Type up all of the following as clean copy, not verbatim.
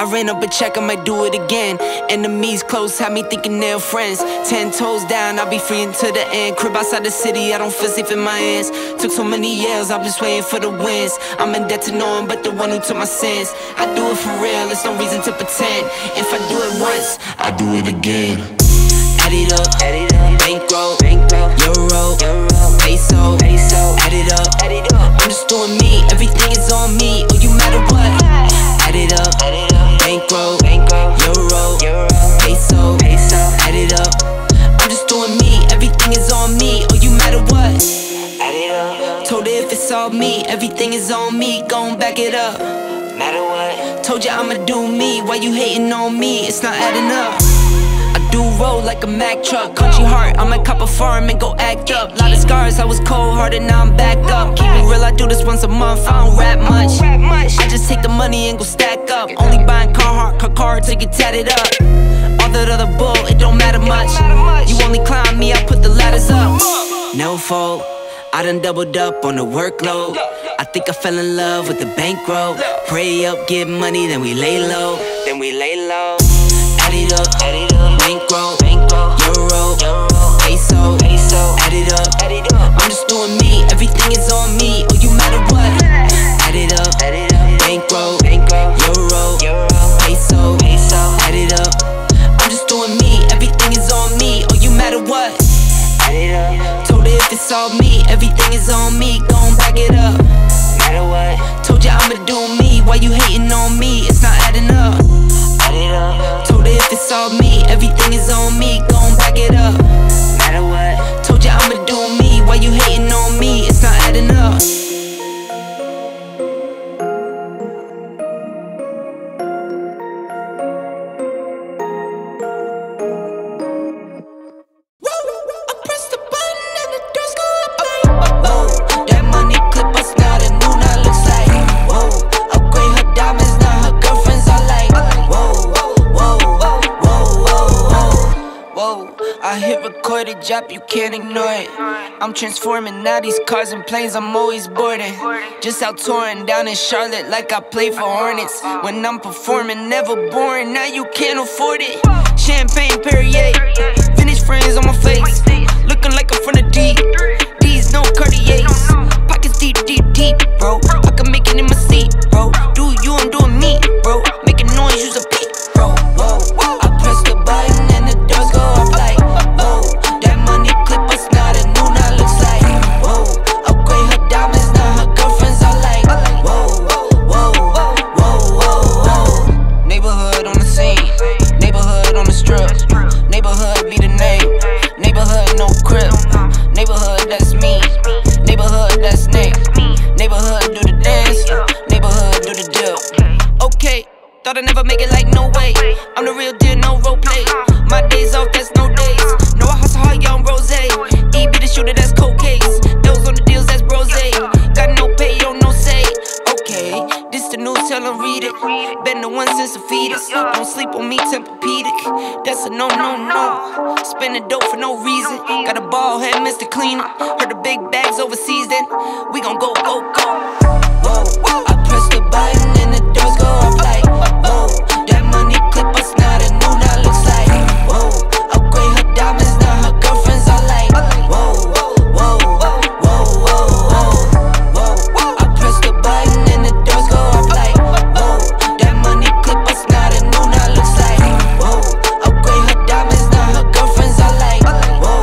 I ran up a check, I might do it again. Enemies close, had me thinking they're friends. 10 toes down, I'll be free until the end. Crib outside the city, I don't feel safe in my hands. Took so many years, I'm just waiting for the wins. I'm in debt to no one but the one who took my sins. I do it for real, there's no reason to pretend. If I do it once, I do it again. Add it up, bankroll, euro, peso, add it up. I'm just doing me, everything is on me. Oh, you matter what? Add it up, bankroll, euro, peso, add it up. I'm just doing me, everything is on me. Oh, you matter what? Add it up. Told her if it's all me, everything is on me. Gon' back it up. Matter what? Told ya I'ma do me. Why you hating on me? It's not adding up. I do roll like a Mack truck. Country heart, I might cop a farm and go act up. Lot of scars, I was cold-hearted, now I'm backed up. Keep it real, I do this once a month, I don't rap much. I just take the money and go stack up. Only buying car to get tatted up. All that other bull, it don't matter much. You only climb me, I put the ladders up. No fault, I done doubled up on the workload. I think I fell in love with the bankroll. Pray up, get money, then we lay low. Add it up, bankroll, euro, peso, add it up. I'm just doing me, everything is on me. Oh, you matter what? Add it up, bankroll, euro, peso, add it up. I'm just doing me, everything is on me. Oh, you matter what? Add it up. Told her if it's all me, everything is on me. Gon' back it up. Matter what? Told ya I'ma do me. Why you hating on me? It's not adding up. Told her if it's all me, everything is on me. Gon' back it up. Matter what? Told ya I'ma do me. Why you hating on me? It's not adding up. I hit record a drop, you can't ignore it. I'm transforming now these cars and planes, I'm always boarding. Just out touring down in Charlotte like I play for Hornets. When I'm performing, never boring, now you can't afford it. Champagne Perrier, vintage frames on my face. Looking like I'm from the deep, these no Cartiers. Pockets deep, bro. I can make it in my seat, bro. Do you, I'm doing me, bro. Making noise, use a peep, bro. I press the button and the doors go off like thought I'd never make it like no way. I'm the real deal, no role play. My days off, that's no days. No, I hustle hard, young rose. E be the shooter, that's cold case. Those on the deals, that's brose. Got no pay, yo, no say. Okay, this the news, tell them read it. Been the one since the fetus. Don't sleep on me, Tempur-Pedic. That's a no. Spending dope for no reason. Got a ball head, Mr. Cleaner. Heard the big bags overseas, then we gon' go. Whoa, I press the button and the doors go off like whoa. That money clip us now, the new now looks like whoa. Upgrade her diamonds, now her girlfriends are like whoa. I press the button and the doors go off like whoa. That money clip us now, the new now looks like whoa. Upgrade her diamonds, now her girlfriends are like whoa.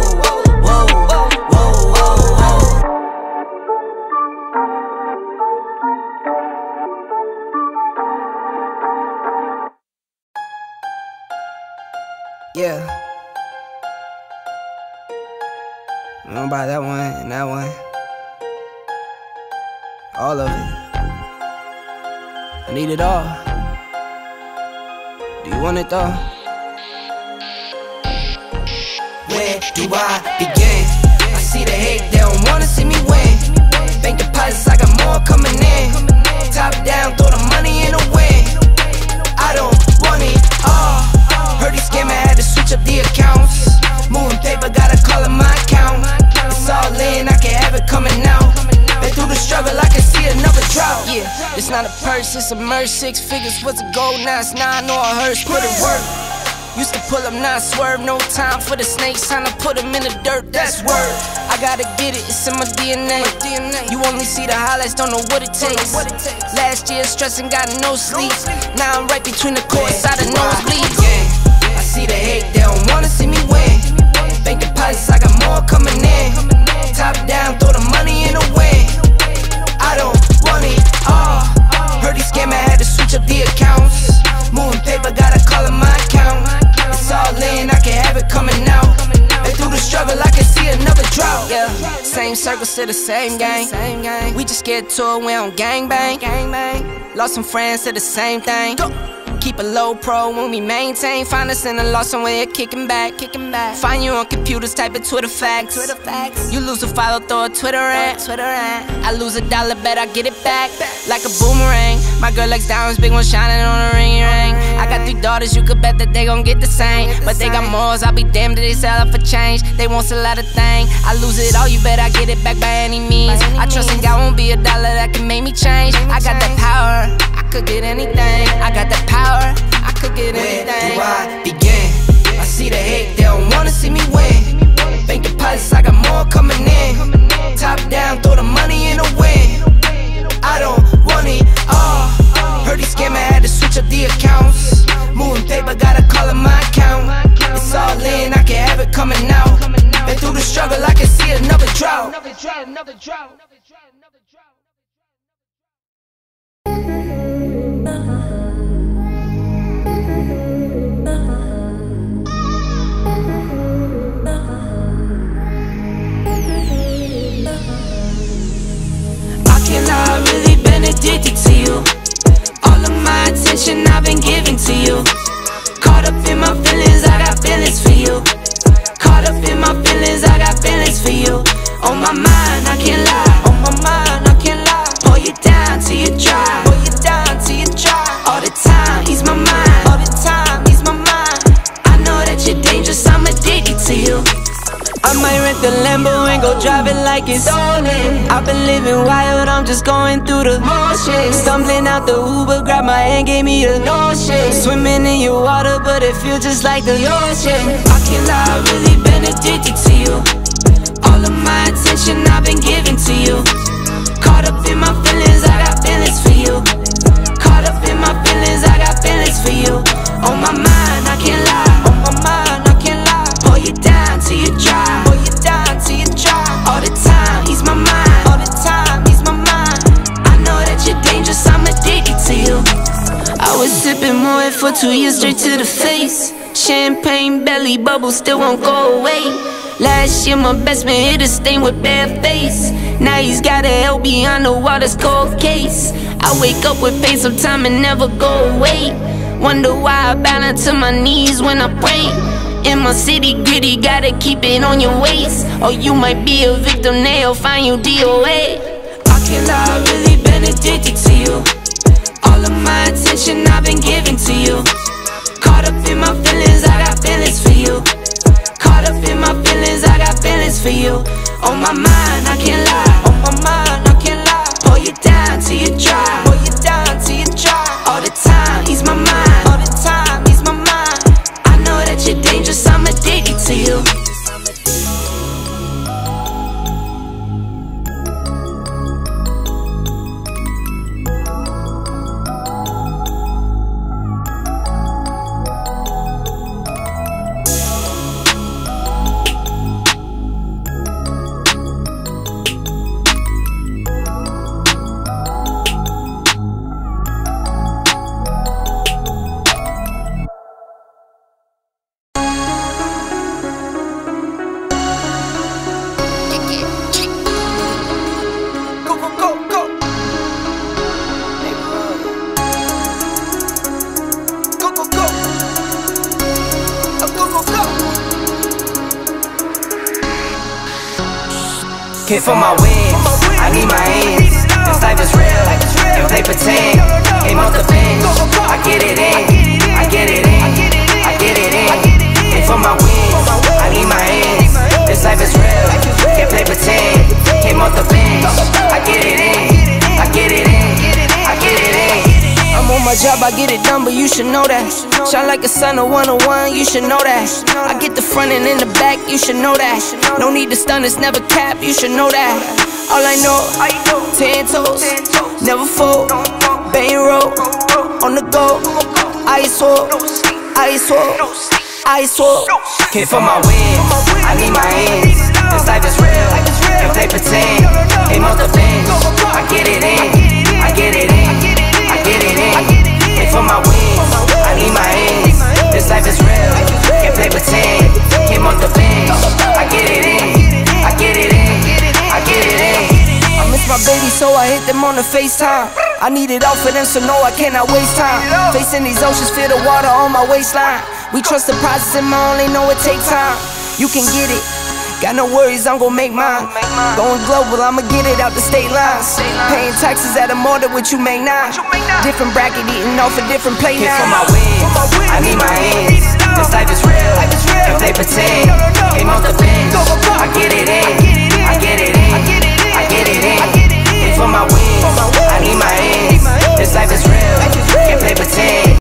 Yeah. I'm gonna buy that one and that one. All of it. I need it all. Do you want it though? Where do I begin? I see the hate, they don't wanna see me win. Bank deposits, I got more coming in. Top down, throw the money in the wind. I don't want it all. Heard he scammer, had to switch up the accounts. Moving paper, gotta call it my account. It's all in, I can have it coming out. Been through the struggle, I can see another drought. Yeah, it's not a purse, Since I merged 6 figures was a goal, now it's 9 or a hearse. Put in work. Used to pull up, not swerve. No time for the snakes, time to put them in the dirt. That's word. I gotta get it, it's in my DNA. You only see the highlights, don't know what it takes. Last year stressing, got no sleep. Now I'm right between the courts, out of nosebleeds. I see the hate, they don't wanna see me win. Bank deposits, I got more coming in. Top down, throw the money in the wind. I don't want it all. Heard he scammer, had to switch up the accounts. Moving paper, gotta call it my account. It's all in, I can have it coming out. And through the struggle, I can see another drought. Yeah, same circles to the same gang. We just get to it, we don't gangbang. Lost some friends to the same thing. Keep a low pro when we maintain. Find us in a lost somewhere, kicking back. Find you on computers, type it Twitter facts. You lose a follow, throw a Twitter rant. I lose a dollar, bet I get it back like a boomerang. My girl likes diamonds, big one shining on a ring. I got 3 daughters, you could bet that they gon' get the same. But they got morals, I'll be damned if they sell it for change. They won't sell out a thing. I lose it all, you bet I get it back by any means. I trust in God, won't be a dollar that can make me change. I got that power, I could get anything. I got that power, I could get anything. Where do I begin? I see the hate, they don't wanna see me win. Bank deposits, I got more coming in. Top down, throw the money in the wind. I don't want it all. Heard he scammer, had to switch up the accounts. Moving paper, gotta call it my account. It's all in, I can have it coming out. And through the struggle, I can see another drought. I've really been addicted to you. All of my attention I've been giving to you. Caught up in my feelings, I got feelings for you. Caught up in my feelings, I got feelings for you. On my mind, I can't lie. On my mind, I can't lie. Pull you down till you dry. Pull you down till you dry. All the time, ease my mind. All the time, ease my mind. I know that you're dangerous, I'm addicted to you. I might rent the Lambo and go drive it like it's stolen. I've been living wild, I'm just going through the motions. Stumbling out the Uber, grabbed my hand, gave me the notion. Swimming in your water, but it feels just like the ocean. I can't lie, I've really been addicted to you. All of my attention I've been giving to you. Caught up in my feelings, I got feelings for you. Caught up in my feelings, I got feelings for you. On my mind, I can't lie. On my mind, I can't lie. Pull you down till you dry. Pull you down till you dry. All the time, ease my mind. All the time, ease my mind. I know that you're dangerous, I'm addicted to you. I was sipping Moet for 2 years straight to the face. Champagne belly bubble still won't go away. Last year my best man hit a stain with bad face. Now he's got a hell behind the water's cold case. I wake up with pain sometime and never go away. Wonder why I bow down to my knees when I pray. In my city gritty, gotta keep it on your waist. Or you might be a victim, they'll find you DOA. I can't lie, I've really been addicted to you. All of my attention I've been giving to you. Caught up in my feelings, I got feelings for you. Caught up in my feelings, I got feelings for you. On my mind, I can't lie. On my mind, I can't lie. Pull you down till you dry. Pull you down till you dry. All the time, ease my mind. All the time, ease my mind. I know that you're dangerous, I'm addicted to you. Came for my wins, I need my hands. This life is real, can't play pretend. Came off the bench, I get it in, I get it in, I get it in. Came for my wins, I need my hands. This life is real, can't play pretend. Came off the bench, I get it in, I get it in, I get it in. I get it done, but you should know that. Shine like a sun, a 101, you should know that. I get the front and in the back, you should know that. No need to stun, it's never cap, you should know that. All I know, 10 toes, never fold, bang roll, on the go, ice wall, ice wall, ice wall. Came for my wins, I need my ends. This life is real, can't play pretend. Aim off the bench, I get it in, I get it in, I get it in. Came for my wins, I need my ends. This life is real, can't play pretend. Came off the bench, I get it in, I get it in, I get it in. I miss my baby, so I hit them on the FaceTime. I need it all for them, so no, I cannot waste time. Facing these oceans, feel the water on my waistline. We trust the process and my only know it takes time. You can get it, got no worries, I'm gon' make mine. Going global, I'ma get it out the state lines. Paying taxes at a more than what you make now. Different bracket, eating off a different plate now. For my wins, I need my ends. This life is real,